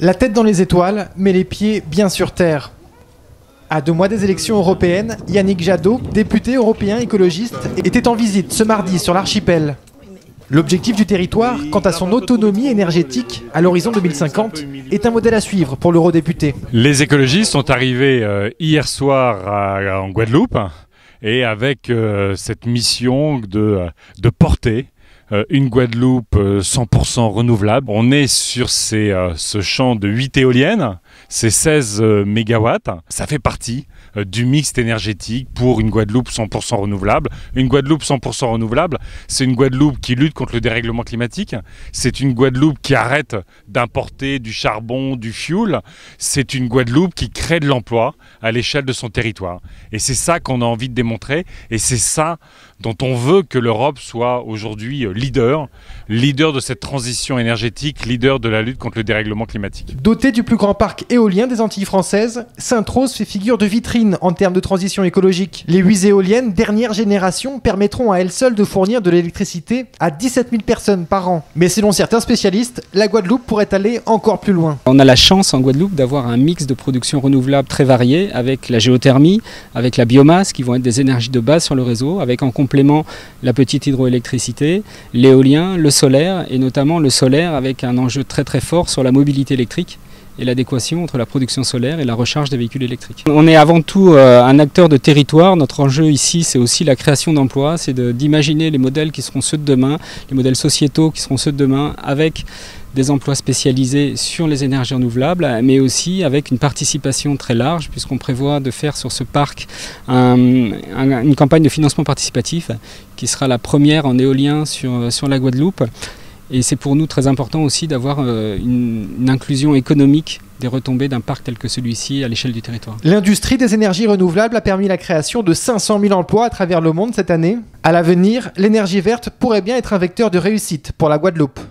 La tête dans les étoiles, mais les pieds bien sur terre. À 2 mois des élections européennes, Yannick Jadot, député européen écologiste, était en visite ce mardi sur l'archipel. L'objectif du territoire, quant à son autonomie énergétique à l'horizon 2050, est un modèle à suivre pour l'eurodéputé. Les écologistes sont arrivés hier soir en Guadeloupe et avec cette mission de porter une Guadeloupe 100% renouvelable. On est sur ce champ de 8 éoliennes, c'est 16 mégawatts. Ça fait partie du mix énergétique pour une Guadeloupe 100% renouvelable. Une Guadeloupe 100% renouvelable, c'est une Guadeloupe qui lutte contre le dérèglement climatique. C'est une Guadeloupe qui arrête d'importer du charbon, du fioul. C'est une Guadeloupe qui crée de l'emploi à l'échelle de son territoire. Et c'est ça qu'on a envie de démontrer et c'est ça dont on veut que l'Europe soit aujourd'hui leader de cette transition énergétique, leader de la lutte contre le dérèglement climatique. Doté du plus grand parc éolien des Antilles françaises, Sainte-Rose fait figure de vitrine en termes de transition écologique. Les 8 éoliennes dernière génération permettront à elles seules de fournir de l'électricité à 17 000 personnes par an. Mais selon certains spécialistes, la Guadeloupe pourrait aller encore plus loin. On a la chance en Guadeloupe d'avoir un mix de production renouvelable très varié avec la géothermie, avec la biomasse qui vont être des énergies de base sur le réseau, avec en complément la petite hydroélectricité, l'éolien, le solaire et notamment le solaire avec un enjeu très très fort sur la mobilité électrique et l'adéquation entre la production solaire et la recharge des véhicules électriques. On est avant tout un acteur de territoire. Notre enjeu ici, c'est aussi la création d'emplois, c'est d'imaginer les modèles qui seront ceux de demain, les modèles sociétaux qui seront ceux de demain avec des emplois spécialisés sur les énergies renouvelables, mais aussi avec une participation très large, puisqu'on prévoit de faire sur ce parc une campagne de financement participatif qui sera la première en éolien sur la Guadeloupe. Et c'est pour nous très important aussi d'avoir une inclusion économique des retombées d'un parc tel que celui-ci à l'échelle du territoire. L'industrie des énergies renouvelables a permis la création de 500 000 emplois à travers le monde cette année. À l'avenir, l'énergie verte pourrait bien être un vecteur de réussite pour la Guadeloupe.